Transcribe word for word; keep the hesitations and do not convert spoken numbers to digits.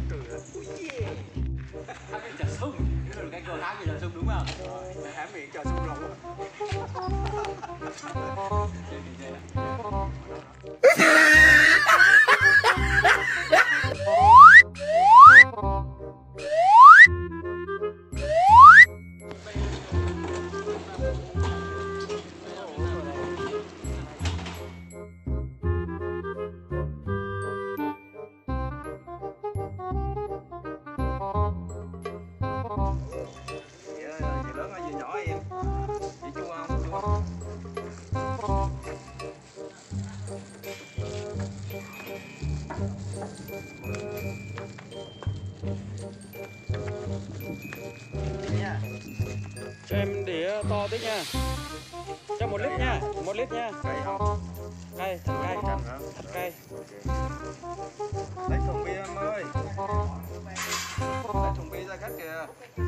cái trà sung, cái là cái cơ khác như trà sung đúng không? Rồi, há miệng trà sung rồi. Cho em đĩa to tí nha. Cho một lít nha, một lít nha. Cay không? Cay, thật cay. Thật cay. Lấy thùng bia em ơi. Lấy thùng bia ra khách kìa.